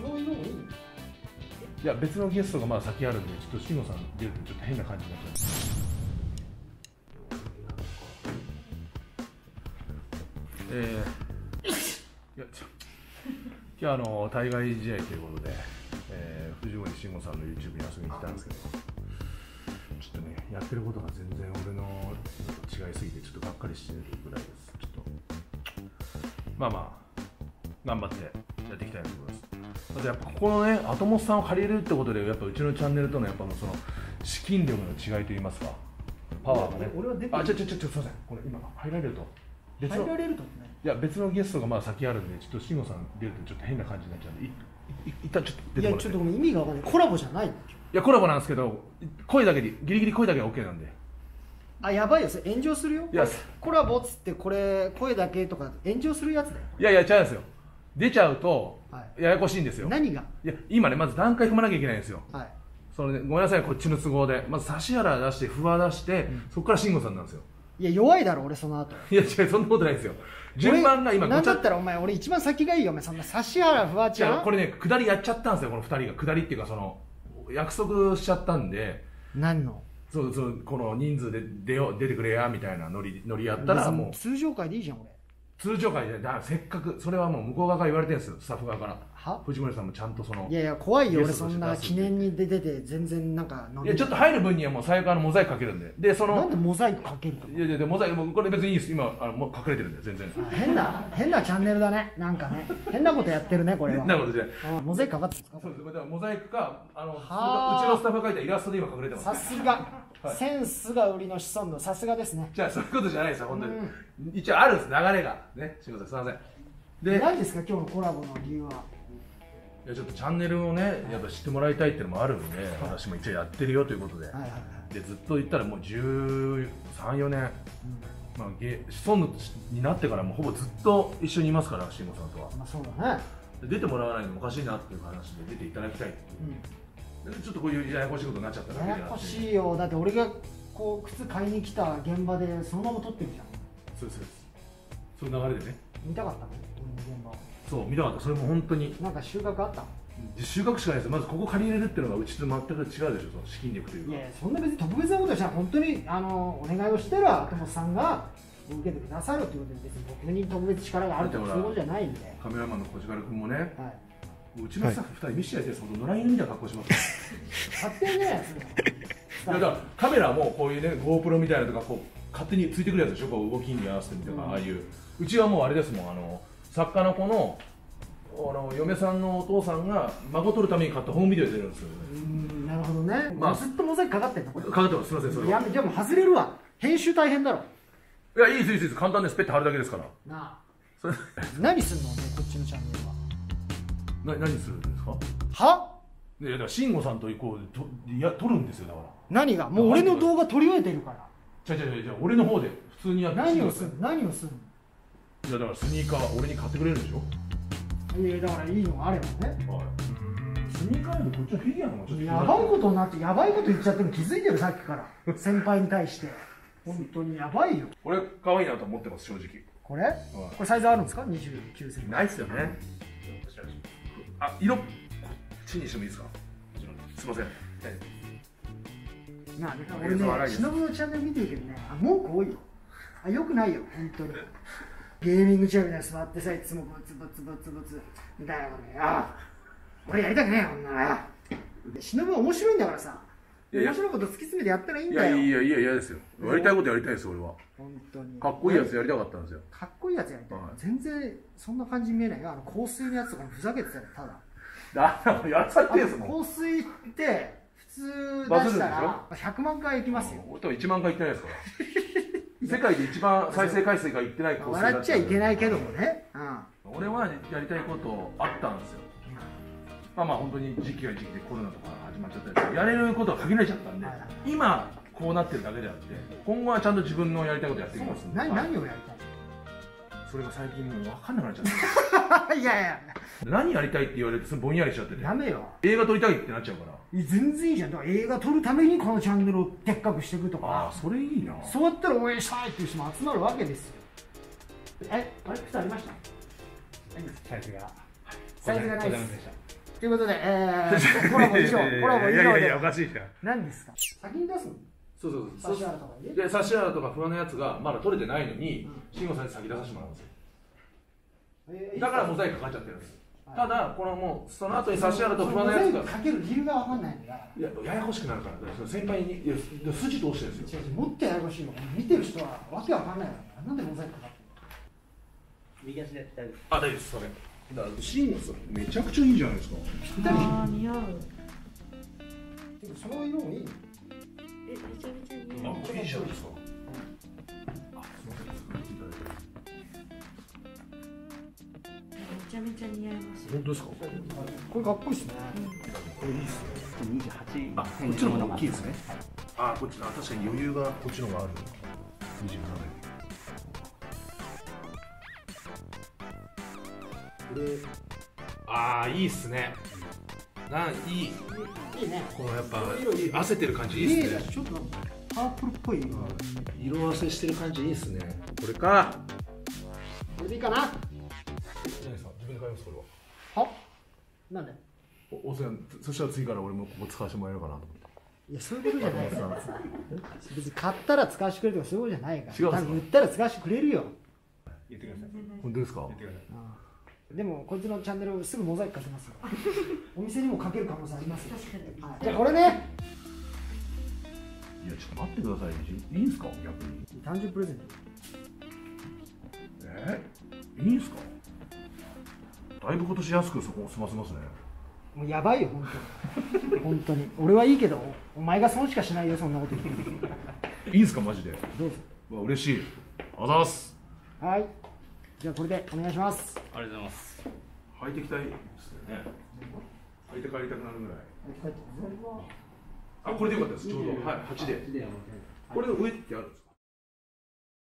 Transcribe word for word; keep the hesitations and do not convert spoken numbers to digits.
その上の方がいいの？ いや、別のゲストがまだ先あるんで、ちょっと慎吾さん出るとちょっと変な感じになっちゃう。えー、いやちょ今日あの対外試合ということで、えー、藤森慎吾さんの ユーチューブ に遊びに来たんですけど、ちょっとね、やってることが全然俺の違いすぎて、ちょっとがっかりしてるぐらいです。ちょっとまあまあ、頑張ってやっていきたいと思います。あとやっぱここのね、アトモスさんを借りれるってことで、やっぱうちのチャンネルとのやっぱその資金力の違いといいますか、パワーがね。 俺は出てる。 あ、ちょちょちょちょ、すみません。これ今入られると。 入られるとね。 いや、別のゲストがまだ先あるんで、ちょっと慎吾さん出るとちょっと変な感じになっちゃうんで、いい一旦ちょっと出てもらって。 いや、ちょっとごめん、意味がわかんない。コラボじゃないの？ いや、コラボなんですけど、声だけで、ギリギリ声だけは OK なんで。 あ、やばいよ、それ炎上するよ。 いや、 コラボっつってこれ声だけとか炎上するやつだよ。 いやいや、違うんですよ。出ちゃうとはややこしいんですよ。 何が？ いや、今ね、まず段階踏まなきゃいけないんですよ。 はい。 それで、ごめんなさい、こっちの都合で。まず指原出して、不破出して、うん、そこから慎吾さんなんですよ。 いや、弱いだろ、俺その後。 いや、違う、そんなことないですよ。順番が今、 なんだったらお前、俺一番先がいいよ、お前、そんな指原フワちゃん。 これね、下りやっちゃったんですよ、このふたりが。下りっていうか、その、約束しちゃったんで。 何の？ そうそう、この人数で出よう、出てくれやみたいなノリ、ノリやったらもう。 通常会でいいじゃん、俺。 通常会で、だからせっかく、それはもう向こう側から言われてるんですよ、スタッフ側から。 は？ 藤森さんもちゃんとその。 いやいや、怖いよ、俺そんな記念に出てて、全然なんか。 いや、ちょっと入る分にはもう最悪あのモザイクかけるんで。で、その。 なんでモザイクかけると？ いやいや、モザイク、もうこれ別にいいです。今、あの、もう隠れてるんで、全然。 変な、変なチャンネルだね。なんかね。変なことやってるね、これは。 変なことじゃない。 モザイクかかってるんですか？ そうです。だからモザイクか、あの、うちのスタッフが描いたイラストで今隠れてます。 さすが。センスが売りの子孫の、さすがですね。 じゃあ、そういうことじゃないですよ、本当に。一応あるんです、流れが。ね、すみません、すみません。 で、何ですか、今日のコラボの理由は。 いや、ちょっとチャンネルをね、やっぱ知ってもらいたいっていうのもあるんで、私も一応やってるよということで。で、ずっと言ったらもうじゅうさん、よねん。まあ、子孫になってからもほぼずっと一緒にいますから、慎吾さんとは。まあ、そうだね。出てもらわないのもおかしいなっていう話で出ていただきたいっていう。ちょっとこういうややこしいことになっちゃっただけで。 ややこしいよ。だって俺がこう靴買いに来た現場でそのまま撮ってるじゃん。 そうです。そういう流れでね。 見たかったの？俺の現場。 そう、見たかった。それも本当に。 なんか収穫あった？ 収穫しかないです。まずここ借りれるっていうのがうちと全く違うでしょ。その資金力というか。 いや、そんな別に特別なことしたら本当にあのお願いをしてるアトモスさんが受けてくださるっていうことで、別に僕に特別力があるとかそういうことじゃないんで。 カメラマンの小力君もね。はい。うちのスタッフふたり見せてやりたいです。野良犬みたいな格好します。 勝手にね。 いやだからカメラもこういうね GoPro みたいなとかこう勝手についてくるやつでしょ。こう動きに合わせてみたいな、ああいう。うちはもうあれですもん、あの作家の子のあの嫁さんのお父さんが孫を撮るために買ったホームビデオで出るんですよ。 うん、なるほどね。まあずっとモザイクかかってんの？かかかってます。すみませんそれは。 いやでも外れるわ。編集大変だろ。 いやいいですいいです。簡単です。ペッて貼るだけですから。なあ。それ何すんのね、こっちのチャンネルは。 な何するんですか？ は？ いやだから慎吾さんとこうといや撮るんですよだから。 何が？もう俺の動画撮り終えてるから。 じゃじゃじゃ俺の方で普通にやって。 何をする？何をするの？ いやだからスニーカー俺に買ってくれるんでしょ。 いやだからいいのがあればね。はい。 スニーカーよりこっちのフィギュアの方がちょっとやばいことになってやばいこと言っちゃってるの気づいてるさっきから先輩に対して本当にやばいよ。 俺可愛いなと思ってます正直。 これ？これサイズあるんですか？にじゅうきゅうセンチ。 ないっすよね。あ、色こっちにしてもいいですか？すいません。 なあ、俺ね、忍のチャンネル見てるけどね、あ、文句多いよ。あ、よくないよ、本当に。ゲーミングチェアみたいな座ってさ、いつもブツブツブツブツ。だよね、あ、俺やりたくねえよ、こんなの。忍は面白いんだからさ。面白いこと突き詰めてやったらいいんだよ。 いやいやいや、嫌ですよ。やりたいことやりたいです、俺は。本当に。かっこいいやつやりたかったんですよ。 かっこいいやつやりたい。全然そんな感じに見えないよ。あの香水のやつとかもふざけてたよ、ただ。 だやらされてるんですもん。 香水って普通出したらひゃくまんかいいきますよ。 俺多分いちまんかいいってないですから世界で一番再生回数がいってない香水だった。 笑っちゃいけないけどもね。 俺はやりたいことあったんですよ。まあまあ本当に時期が時期でコロナとか始まっちゃったりやれることが限られちゃったんで、今こうなってるだけであって今後はちゃんと自分のやりたいことやっていきますんで。 何何をやりたい？ それが最近もう分かんなくなっちゃったいやいや何やりたいって言われてぼんやりしちゃってて、 やめよ、 映画撮りたいってなっちゃうから。 全然いいじゃん。だから映画撮るためにこのチャンネルをでっかくしていくとか。 ああ、それいいな。 そうやったら応援したいっていう人も集まるわけですよ。え、あれ靴ありました？サイズがサイズがないです。 ということで、えー、コラボ以上、コラボ以上いやいやいやおで。 かしいじゃん。 何ですか。先に出すの。 そうそうそう。 指原とかに。 で、指原とか不安なやつがまだ取れてないのに、慎吾さんに先出させてもらうんですよ。 えーだからモザイクかかっちゃってるんです。ただ、このもうその後に指原と不安なやつが。 かける理由が分かんないんだ。 いや、ややこしくなるから、その先輩に、いや、筋通してるんですよ。 違う違う、もっとややこしいの。見てる人はわけわかんないから。なんでモザイクかかってるの。右足で大丈夫。 あ、大丈夫です、それ。だから慎吾さん、めちゃくちゃいいんじゃないですか。 ぴったり。 あー似合う。 でもその色もいい。 え、めちゃめちゃ似合う。 あ、いいじゃないですか。 めちゃめちゃ似合います。 本当ですか。 これかっこいいですね。 これいいっすね。 にじゅうはち。 あ、こっちの方が大きいですね。あ、こっち、あ、確かに余裕がこっちの方がある。にじゅうなな。これ、ああ、いいっすね。なん、いい。 いいね。 このやっぱ、汗てる感じいいっすね。 ちょっとパープルっぽい色。 色あせしてる感じいいっすね。これか。 これでいいかな。 何ですか。自分で買います、これは。 は。なんで。 お、お世話、そしたら次から俺もここ使わせてもらえるかなと思って。 いや、そういうことじゃないよ。別に買ったら使わせてくれるとかそういうことじゃないから。 違うんですか。 多分売ったら使わせてくれるよ。 言ってください。 本当ですか。 言ってください。 でもこいつのチャンネルすぐモザイクかけますよ。お店にもかける可能性ありますよ。 確かに。 はい、じゃあこれね。 いや、ちょっと待ってください。いいんですか、逆に。 誕生日プレゼント。 えー、いいんですか。だいぶ今年安くそこ済ませますね。 もうやばいよ本当に。本当に。俺はいいけど、お前が損しかしないよそんなこと言って。 いいんですか、マジで。 どうぞ。 うわ、嬉しい。あざます。 はい。じゃあこれでお願いします。 ありがとうございます。 履いてきたいですよね。履いて帰りたくなるぐらい。あ、これでよかったです。ちょうど。はい、はちで。これの上ってあるんですか。